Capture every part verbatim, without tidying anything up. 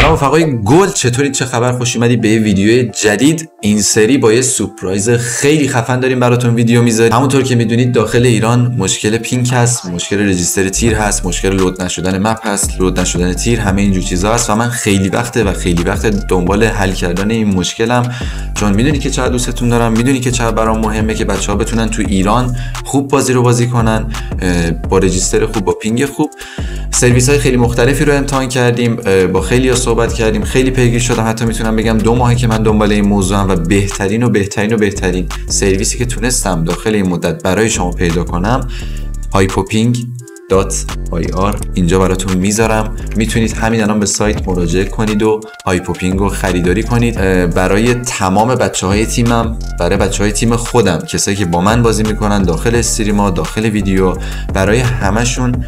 سلام رفقای گل، چطورید؟ چه خبر؟ خوش اومدید به یه ویدیو جدید. این سری با یه سورپرایز خیلی خفن داریم براتون ویدیو میذاریم. همونطور که میدونید داخل ایران مشکل پینگ هست، مشکل رجیستر تیر هست، مشکل لود نشدن مپ هست، لود نشدن تیر، همه اینجور چیزا هست و من خیلی وقته و خیلی وقت دنبال حل کردن این مشکلم، چون میدونی که چقدر دوستتون دارم، میدونی که چقدر برام مهمه که بچه‌ها بتونن تو ایران خوب بازی رو بازی کنن با رجیستر خوب، با پینگ خوب. سرویس های خیلی مختلفی رو امتحان کردیم، با خیلی ها صحبت کردیم، خیلی پیگیر شدم. حتی میتونم بگم دو ماهه که من دنبال این موضوعم و بهترین و بهترین و بهترین سرویسی که تونستم داخل این مدت برای شما پیدا کنم hypoping دات آی آر اینجا براتون میذارم. میتونید همین الان به سایت مراجعه کنید و هایپوپینگ رو خریداری کنید. برای تمام بچه های تیمم، برای بچه های تیم خودم، کسایی که با من بازی میکنن داخل استریما، داخل ویدیو، برای همشون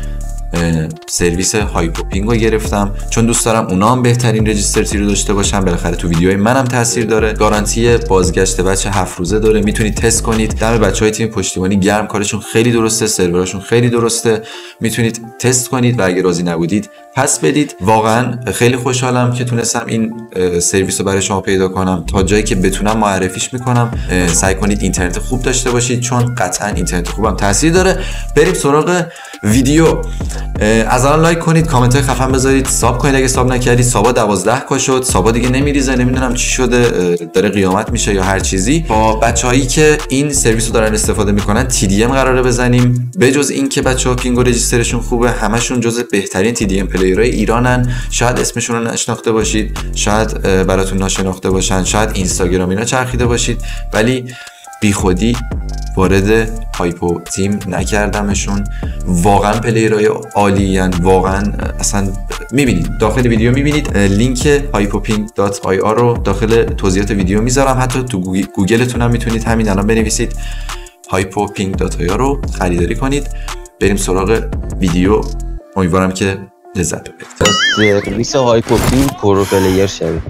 سرویس هایپوپینگ رو گرفتم، چون دوست دارم اونا هم بهترین رجیستر تیر رو داشته باشن. بالاخره تو ویدیوهای منم تاثیر داره. گارانتی بازگشت بچه هفت روزه داره، میتونید تست کنید. دم بچهای تیم پشتیبانی گرم، کارشون خیلی درسته، سروراشون خیلی درسته، میتونید تست کنید و اگه راضی نبودید پس بدید. واقعا خیلی خوشحالم که تونستم این سرویس رو برای شما پیدا کنم. تا جایی که بتونم معرفیش میکنم. سعی کنید اینترنت خوب داشته باشید، چون قطعا اینترنت خوبم تاثیر داره. بریم سراغ ویدیو. از الان لایک کنید، کامنت های خفن بذارید، ساب کنید اگه ساب نکردید. سابا دوازده کا شد، سابا دیگه نمیریزه، نمیدونم چی شده، داره قیامت میشه یا هر چیزی. با بچه‌هایی که این سرویس رو دارن استفاده میکنن تی دی ام قراره بزنیم. بجز این که بچه‌ها پینگ و رجیسترشون خوبه، همشون جزو بهترین تی دی ام پلیرهای ایرانن. شاید اسمشون رو نشناخته باشید، شاید براتون ناشناخته باشن، شاید اینستاگرام اینا چرخیده باشید، ولی بی خودی وارد هایپو تیم نکردمشون. واقعا پلیرهای عالیان، واقعا. اصلا میبینید داخل ویدیو، میبینید لینک hypoping دات آی آر رو داخل توضیحات ویدیو میذارم. حتی تو گوگلتون هم میتونید همین الان بنویسید hypoping دات آی آر رو خریداری کنید. بریم سراغ ویدیو، امیدوارم که لذت ببرید. سرویس هایپوپینگ پرو پلیر شوید.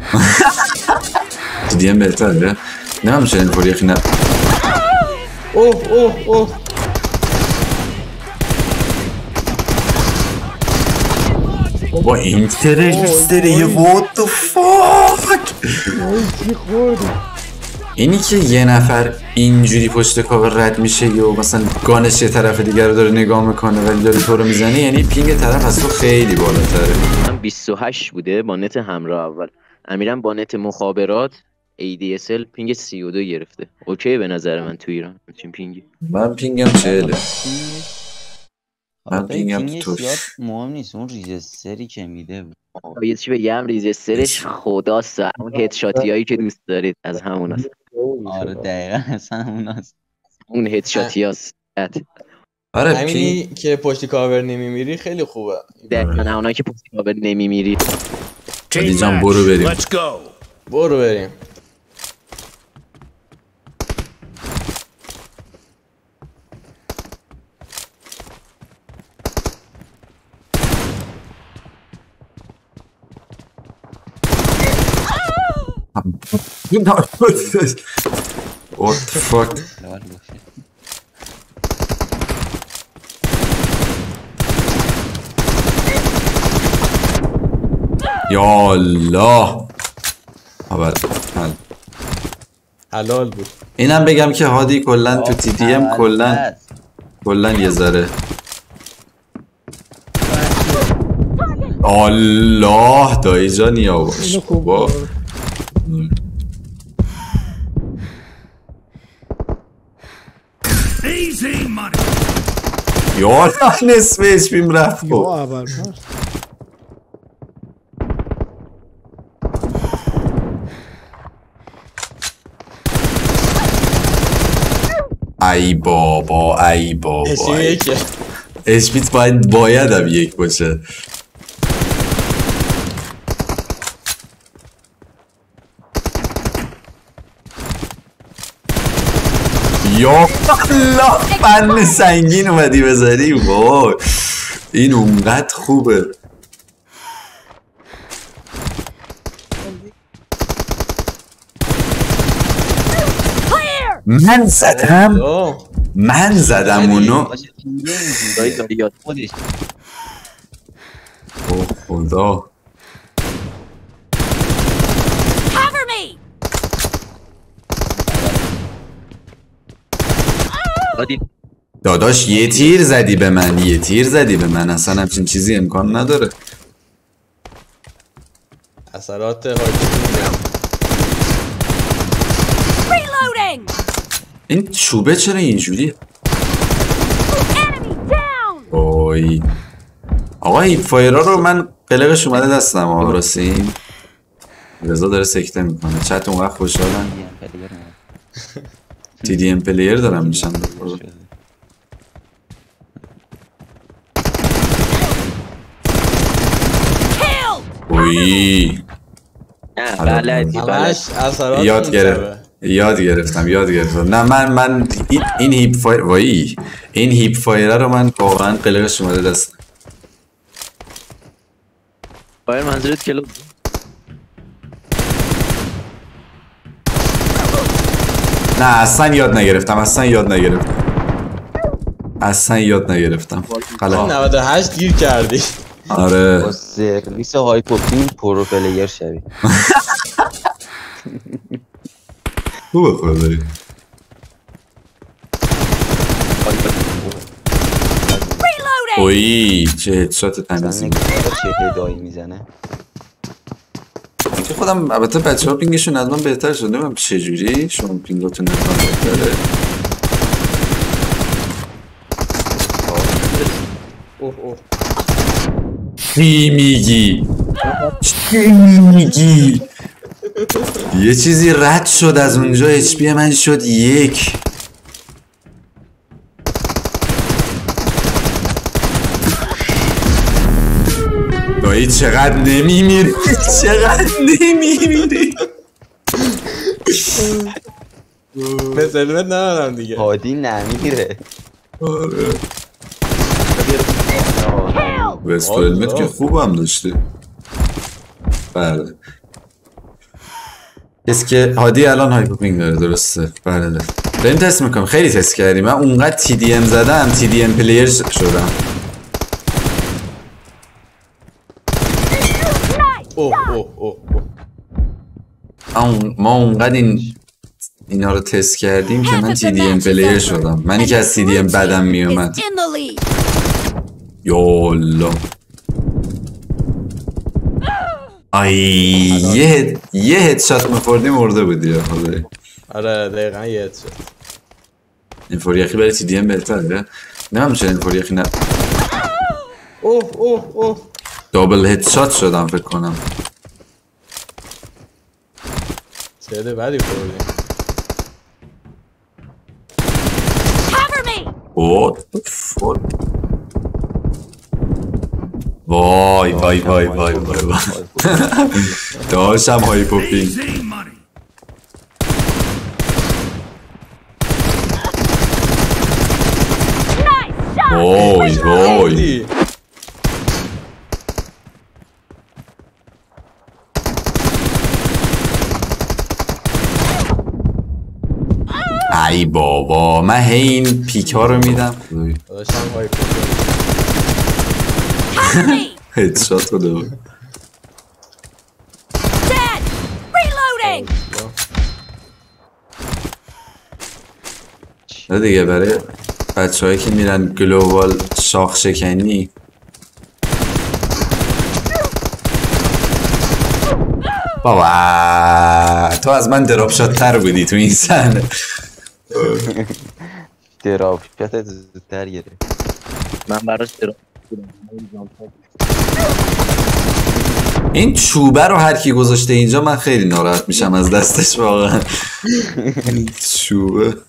دی ام بهتره؟ نه میشه اینطوری خیلی. اوه اوه اوه با این ترجستری what the fuck. اینی که یه نفر اینجوری پشت کاور رد میشه یا مثلا گانش یه طرف دیگر رو داره نگاه میکنه ولی داره تو رو میزنه، یعنی پینگ طرف از تو خیلی بالاتره. من بیست و هشت بوده با نت همراه اول، امیرم با نت مخابرات ای دی اس ال پینگ سی و دو گرفته. اوکی به نظر من تو ایران چین پینگی. من پینگم چهله. من پینگم تو مهم نیست، اون ریجستری که میده. آقا یه چی بگم، ریجسترش خداست، اون هدشاتی هایی که دوست دارید از همون هست. آره دقیقا اصلا همون هست، اون هدشاتی هست. آره همینی که پشتی کاور نمیمیری خیلی خوبه. دقیقا اونایی که پشتی کاور نمیمیری. علی جان برو بریم. برو بریم. What the fuck. یا الله. اول حلال بود. اینم بگم که هادی کلن تو تی دی ام کلن کلن یه ذره. الله دایی جان یاواش با یا نصف اچ پیم رفت. ای بابا ای بابا اچ پیت باید باید هم یک باشه. یا الله فن سنگین اومدی بذاری. وای این اونقدر خوبه. من زدم من زدم اونو. اوه خدا هادی داداش یه تیر زدی به من، یه تیر زدی به من، اصلا همچین چیزی امکان نداره. اثرات هایپوپینگ. این چوبه چرا اینجوری؟ اوی آقا هیپ فایرها رو من قلقش اومده دستم ها راستی. رضا داره سکته میکنه چت اون وقت خوشحالم. تی دی ام پلیر دارم میشم. اوی نه بلدی همش اثرات یاد گرفت یاد گرفتم یاد گرفتم نه من من این, این هیپ فایر وای این هیپ فایره رو من واقعا قلقش اومده دستم. فایر منظورت کلو؟ نه اصلا یاد نگرفتم اصلا یاد نگرفتم اصلا یاد نگرفتم. غلط. نود و هشت گیر کردی. آره با سرویس هایپوپینگ پرو پلیر شوی. خوبه خدایی. اوی چه هدشات تمیزی چه هدایی میزنه. که خودم البته بچه ها پینگشون از من بهتر شده. من چجوری شما پینگاتون از من بهتره. اوه اوه چی میگی؟ چی میگی؟ یه چیزی رد شد از اونجا. اچ پی من شد یک. دایی چقدر نمیمیری چقدر نمیمیری. مثلمت ندارم دیگه. هادی نمیره. وست هلمت که خوبم داشته. بله کسی که هادی الان هایپوپینگ داره درسته. بله داریم تست میکنم. خیلی تست کردیم. من اونقدر تی دی ام زدم تی دی ام پلیر شدم. اوه اوه اوه اوه ما اونقدر این اینا رو تست کردیم که من تی دی ام پلیر شدم. منی که از تی دی ام بدم میومد. یالا آی یه یه هدشات میخوردی مرده بودی یا خدایی. آره دقیقا یه هدشات. این فوریخی برای تی دی ام بهتره. نمیم چرا این فوریخی نه. اوه اوه اوه دابل هدشات شدم فکر کنم. چه بدی خوردیم. اوه وای وای وای وای وای وای داشتم هایپوپینگ. وای وای ای بابا من هی این پیک ها رو میدم. داشتم هایپوپینگ. هدشات رو دو نه دیگه. برای بچه هایی که میرن گلوبال شاخ شکنی بابا تو از من دراپ شات تر بودی تو این سن. دراپ شات زودتر گرفت. من براش دراپ این چوبه رو هر کی گذاشته اینجا من خیلی ناراحت میشم از دستش واقعا. چوبه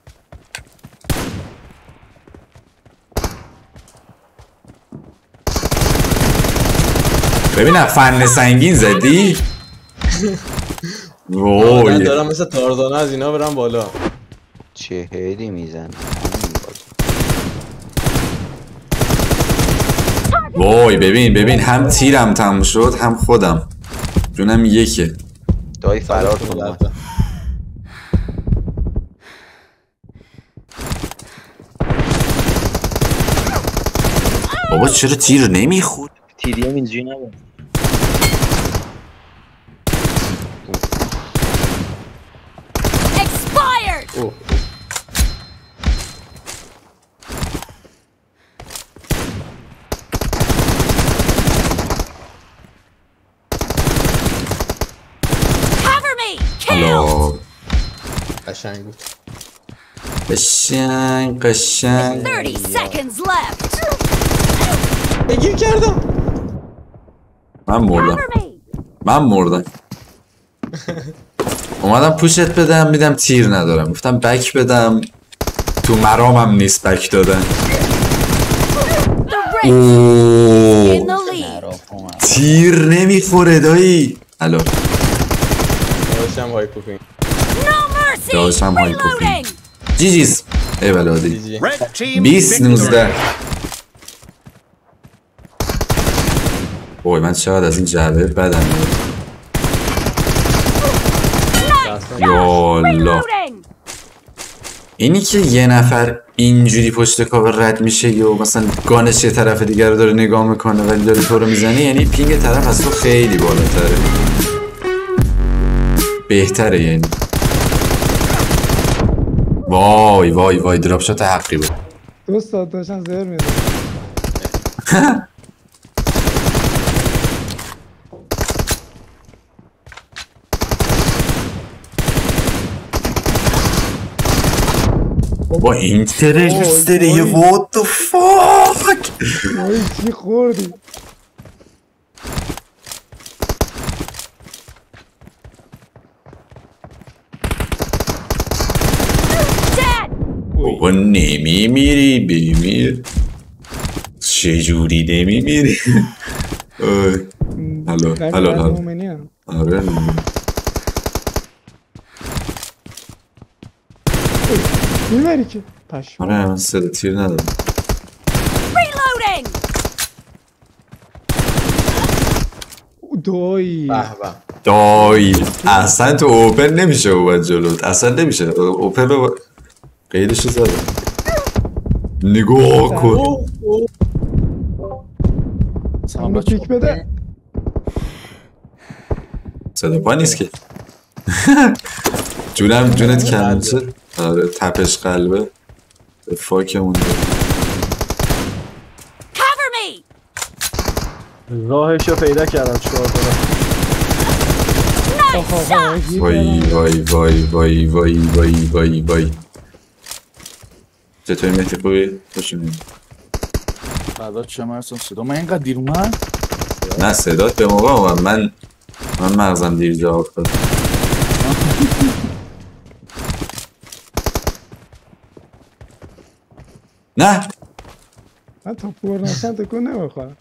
ببینم فن سنگین زدی. من دارم مثل تارزانه از اینا برم بالا. چه هدی میزن. وای ببین ببین هم تیرم تموم شد هم خودم جونم یکه. دایی فرار کنم. بابا چرا تیر نمیخورد؟ تی دی ام اینجوری نبود. حالا قشنگ بود. قشنگ قشنگ thirty seconds left. بگیر کردم. من مردم Cover me. من مردم اومدم پوشت بدم میدم تیر ندارم گفتم بک بدم تو مرامم نیست بک دادن The red team in اوه the lead. تیر نمیخوره دایی الان داشتم های کوپینگ. No mercy. داشتم های کوپینگ. Reloading. جی جیز ای بلا جی دی جی. Red team بیست victory. نوزده اوه من چقدر از این جعبه بدم میاد. یالا Reloading. اینی که یه نفر اینجوری پشت کاور رد میشه یا مثلا گانش یه طرف دیگر رو داره نگاه میکنه ولی داره تو رو میزنه یعنی پینگ طرف از تو خیلی بالاتره بهتره یعنی وای وای وای دراپ شات حقی بود دو ساعت داشتن زهر میدن. بابا این ترریستره یه what the fuck وای چی خوردی؟ Dead. بابا نمیمیری بمیر چجوری نمیمیری حلال حلال حلال مومنی هم. آره میبری که پشم. آره من صدا تیر ندارم Reloading. دایی به به. دایی اصلا تو اوپن نمیشه اومد جلوت اصلا نمیشه اوپن رو قیدشو زدم نگاه کن همونو پیک بده. صدا پا نیست که جونم جونت کم شد آره تپش قلبه به فاکمون Cover me. راهشو پیدا کردم چیکار کنم. Nice shot. وای وای وای وای وای وای وای وای چطوری مهدی خوبی؟ خوشونی بعدا چه مرسم صدا من اینقدر دیر اومد. نه صدات به موقع اومد من من مغزم دیر جواب داد نه من تا پور نشن تکون نمیخورم.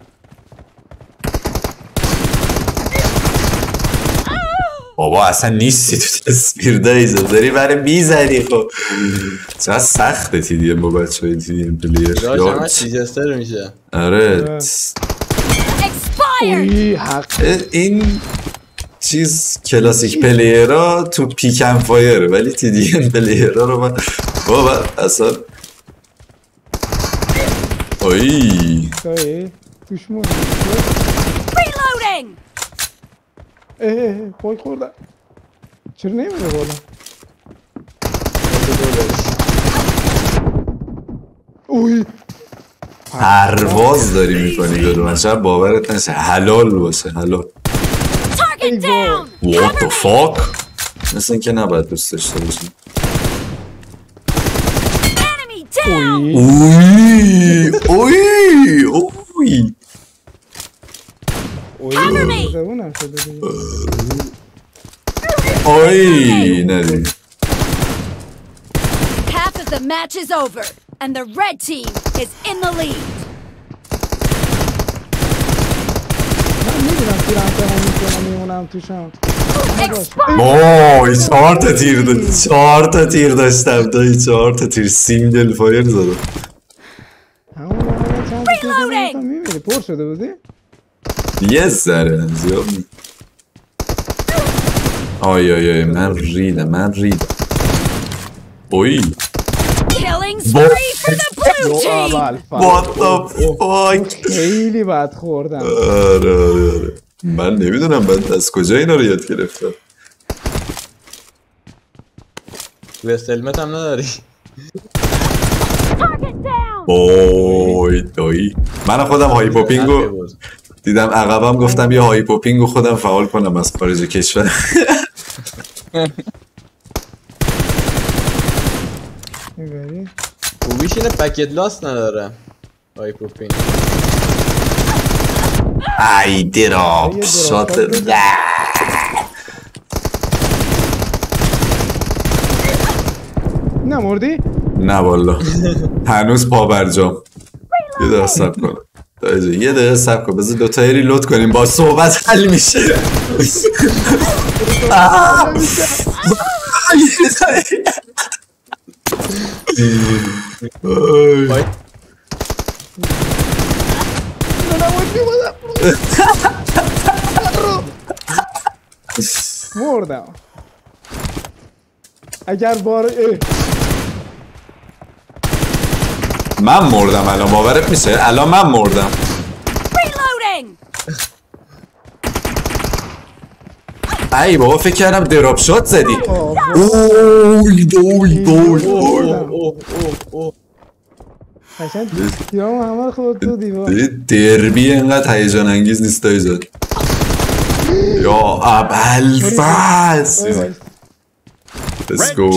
بابا اصلا نیستی تو تصویر دایزم داری برای میزنی خب چقدر سخته تی دی ام با بچه های تی دی ام پلیر داشتم هم چیجستر میشه. آره Expired. اوی حق. این چیز کلاسیک پلیرها تو پیکن فایره ولی تی دی ام پلیرها رو من بابا اصلا اوی دایی توش مون. Reloading. اه اه اه پای خوردم. چرا نمیره بالا؟ اوی پرواز داری میکنی جلو من شاید باورت نشه حلال باشه حلال Target down. what the fuck مثل اینکه نباید دوست داشته باشیم Enemy down. اوی اوی اوی Cover me. زبونم شده دیگه. اوی نداری Half of the match is over, and the red team is in the lead. من میدونم تیرم کنم میکنم میمونم توشم. Expired. وای چهار تا تیر داشت چهار تا تیر داشتم دایی چهار تا تیر سینگل فایر زدم همون موقع چند تا تیر Reloading. زدم میمیری. پر شده بودی؟ یه ذره زیاد نی. آی آی آی من ریدم من ریدم اوی Killing spree for the blue team. اول what the fuck خیلی بد خوردم. آره آره آره من نمیدونم من از کجا اینا رو یاد گرفتم وست هلمت هم نداری. Target down. اوی دایی من خودم هایپوپینگو دیدم عقبم گفتم یه هایپوپینگو خودم فعال کنم از خارج کشور میبری خوبیش اینه پکت لاست نداره هایپوپین. ای دراپ شات. نمردی؟ نه والا هنوز پا برجام. یه دقیقه صبر کن یه دقیقه صبر کن بذار دوتایی ریلود کنیم با صحبت حل میشه. مردم اگر بار من مردم الان باورت میشه الان من مردم. ای بابا فکر کردم دراپ شات زدی. اوی دوی دوی قشنگ دیوام همه خورد تو دیوار. دربی اینقدر هیجان انگیز نیست ایزاد. یا ابوالفضل. Let's go.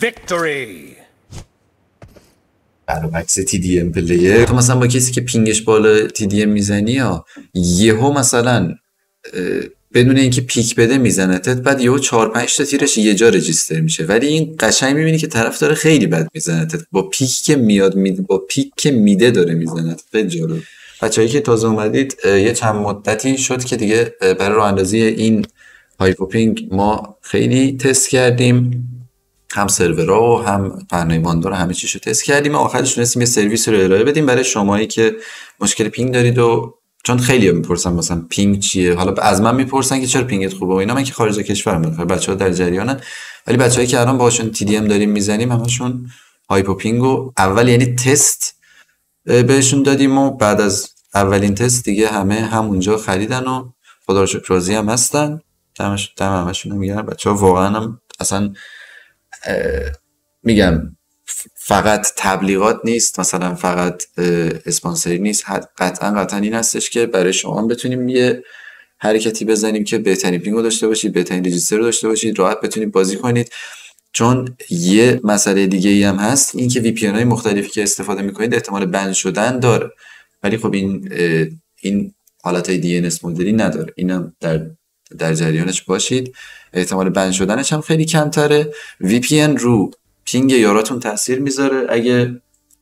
برعکس تی دی ام پلیر تو مثلا با کسی که پینگش بالا تی دی ام میزنی یا یهو مثلا بدون اینکه پیک بده میزنتت بعد یهو چهار پنج تا تیرش یه جا رجیستر میشه ولی این قشنگ میبینی که طرف داره خیلی بد میزنتت با پیک که میاد میده با پیک که میده داره میزنت. خیلی جالب. بچه‌ای که تازه اومدید یه چند مدتی شد که دیگه برای راه اندازی این هایپوپینگ ما خیلی تست کردیم هم سرورها و هم پهنای ماندار همه چیشو تست کردیم و آخرش تونستیم یه سرویس رو ارائه بدیم برای شمایی که مشکل پینگ دارید و چون خیلی میپرسن مثلا پینگ چیه حالا از من میپرسن که چرا پینگت خوبه و اینا من که خارج کشورم بچه‌ها در جریانن ولی بچه‌ای که الان باهاشون تی دی ام داریم میزنیم همشون هایپوپینگو اول یعنی تست بهشون دادیم و بعد از اولین تست دیگه همه همونجا خریدن و خدا رو شکر راضی هم هستن. دمش دم همشون میگن بچه‌ها واقعا هم اصلا میگم فقط تبلیغات نیست مثلا فقط اسپانسری نیست قطعا قطعا این هستش که برای شما بتونیم یه حرکتی بزنیم که بهترین پینگ رو داشته باشید بهترین رجیستر رو داشته باشید راحت بتونید بازی کنید. چون یه مسئله دیگه ای هم هست این که وی پی ان های مختلفی که استفاده میکنید احتمال بند شدن داره ولی خب این این حالتهای دی ان اس مدلی نداره. اینم در در جریانش باشید. احتمال بند شدنش هم خیلی کمتره. وی پی ان رو پینگ یاراتون تاثیر میذاره. اگه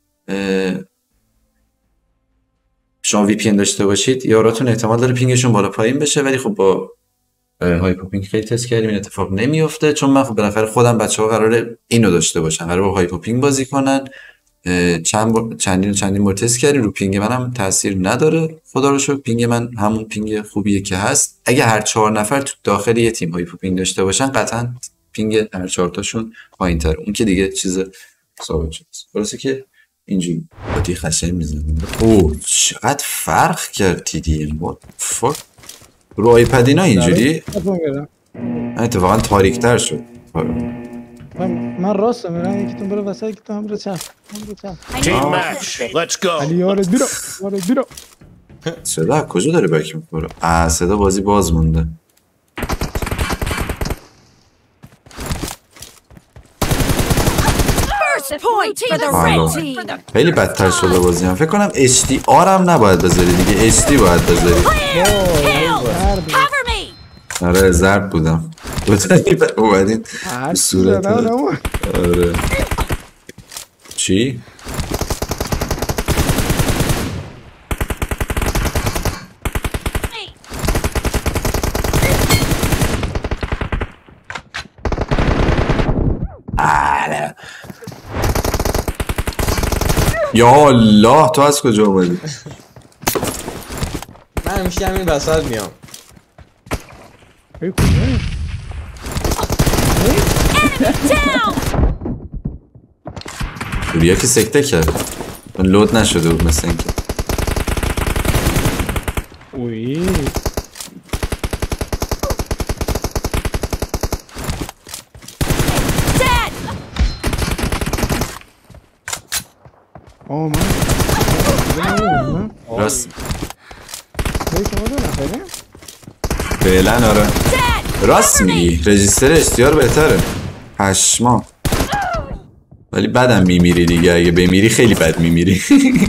شما وی پی ان داشته باشید یاراتون احتمال داره پینگشون بالا پایین بشه ولی خب با هایپوپینگ خیلی تست کردیم این اتفاق نمیفته چون من خب بالاخره خودم بچه‌ها قراره اینو داشته باشن قراره با هایپوپینگ بازی کنن. چند بار چندین چندین بار تست کردیم رو پینگ منم تاثیر نداره خدا رو شکر. پینگ من همون پینگ خوبیه که هست. اگه هر چهار نفر تو داخل یه تیم هایپوپینگ داشته باشن قطعا پینگ هر چهار تاشون پایین‌تره اون که دیگه چیز ثابت شده. درسته که اینجوری بودی خشن میزنه. اوه چقدر فرق کرد تی دی ام بود. فاک رو آیپد اینا اینجوری اتفاقا تاریک‌تر شد. من راست میرم یکیتون بره وسط یکیتون هم بره چپ Team match, let's go. علی یارت بیرو یارت بیرو. صدا کجا داره بک می‌خوره؟ آ صدا بازی باز مونده. خیلی بدتر شده بازی هم. فکر کنم اچ دی آر هم نباید بذاری دیگه اچ دی باید بذاری. آره ضرب بودم. بذاری اومدین صورت. آره چی؟ یا الله تو از کجا اومدی؟ من همیشه همین وسط میام. بیا که سکته کرد من لود نشده بود مثل اینکه اوی آه من راست به شما دو نفره؟ فعلا آره راست میگی رجیستر اشتیار بهتره پشما ولی بدم میمیری دیگه اگه بمیری خیلی بد میمیری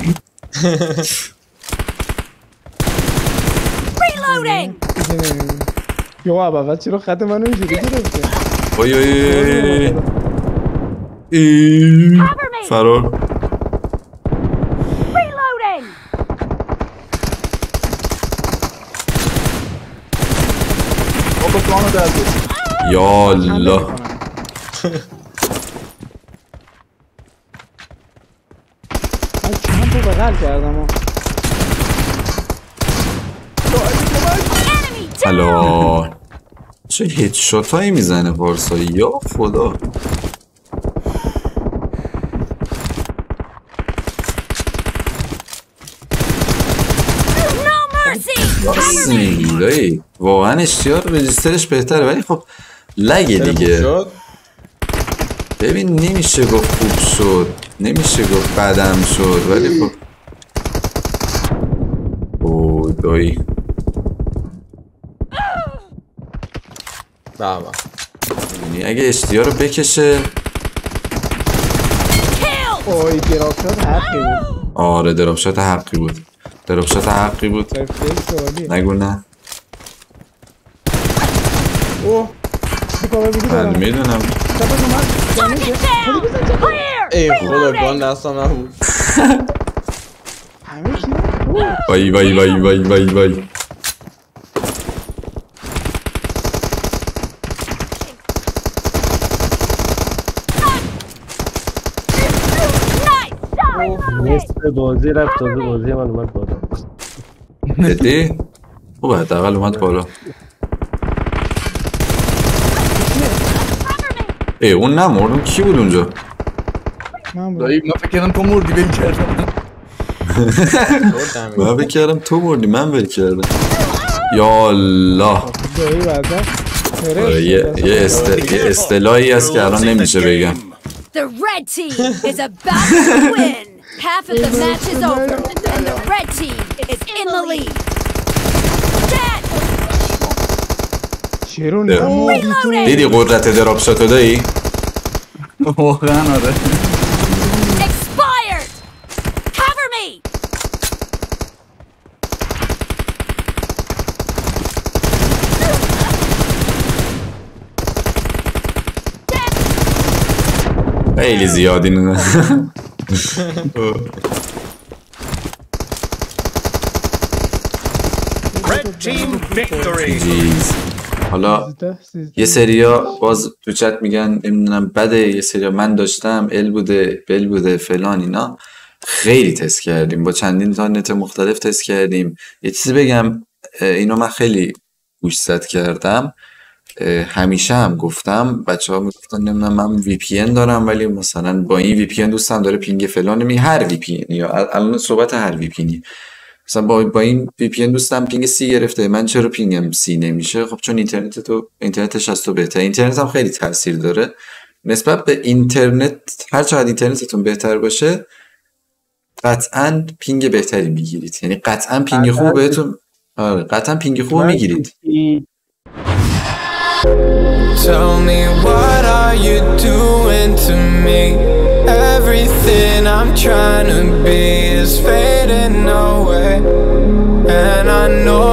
یو بابا چرا خط منو اینجوری گرفته اوی اوی ای فرار بابا پلانو در بود یا الله من چند رو بغل کردم حالا چه هیدشات هایی میزنه پارسا یا خدا راست میگی دایی واقعا اشتیار رجیسترش بهتره ولی خب لگه دیگه ببین نمیشه گفت خوب شد نمیشه گفت بدم شد ولی خب اوه دایی بابا اگه اشتیار رو بکشه اوی دراپشات حقی بود آره دراپشات حقی بود دراپشات حقی بود نگو نه اوه من میدونم ای خدا گان دستم نبود وای وای وای وای وای وای نصف بازی رفت تازه بازی من اومد بالا دیدی؟ خوبه حداقل اومد بالا ای اون نمورد اون کی بود اونجا؟ دایی من فکر کردم تو مردی ول کردم من فکر کردم تو مردی من ول کردم یا الله یه اصطلاحی هست که الان نمیشه بگم The red team is about to win. Half of the match is over, and the red team is in the lead. Dead. دیدی قدرت دراپ شاتو دایی؟ واقعا آره Expired. Cover me. خیلی زیادی نه جیز حالا یه سریا باز تو چت میگن نمیدونم بده یه سریا من داشتم ال بوده بل بوده فلان اینا خیلی تست کردیم با چندین تا نت مختلف تست کردیم یه چیزی بگم اینو من خیلی گوش زد کردم همیشه هم گفتم بچه ها میگفتن نمیدونم من وی پی ان دارم ولی مثلا با این وی پی ان دوستم داره پینگ فلان می هر وی پی ان یا الان صحبت هر وی پی ان مثلا با با این وی پی ان دوستم پینگ سی گرفته من چرا پینگم سی نمیشه خب چون اینترنت تو اینترنتش از تو بهتره اینترنت هم خیلی تاثیر داره نسبت به اینترنت هر چقدر اینترنتتون بهتر باشه قطعاً پینگ بهتری میگیرید یعنی قطعاً پینگ خوب بهتون آره قطعاً پینگ خوب میگیرید Tell me what are you doing to me? Everything I'm trying to be is fading away, and I know